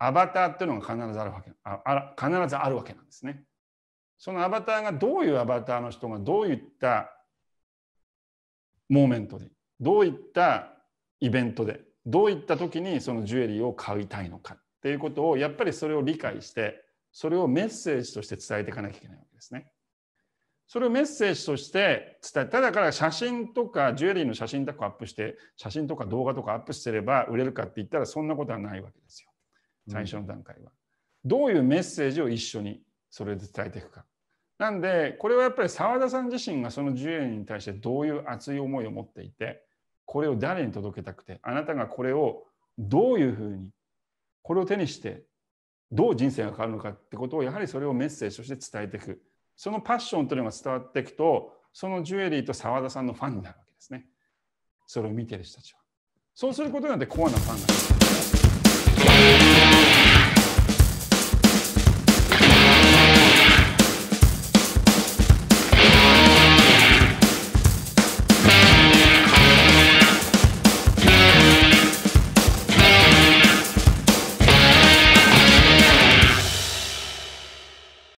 アバターっていうのが必ずあるわけなんですね。そのアバターがどういうアバターの人がどういったモーメントで、どういったイベントで、どういった時にそのジュエリーを買いたいのかっていうことをやっぱりそれを理解して、それをメッセージとして伝えていかなきゃいけないわけですね。それをメッセージとして伝え、ただから写真とかジュエリーの写真とかアップして、写真とか動画とかアップしてれば売れるかって言ったらそんなことはないわけですよ。最初の段階は。どういうメッセージを一緒にそれで伝えていくか。なんでこれはやっぱり澤田さん自身がそのジュエリーに対してどういう熱い思いを持っていて、これを誰に届けたくて、あなたがこれをどういうふうに、これを手にしてどう人生が変わるのかってことをやはりそれをメッセージとして伝えていく。そのパッションというのが伝わっていくと、そのジュエリーと澤田さんのファンになるわけですね。それを見てる人たちは。そうすることによってコアなファンが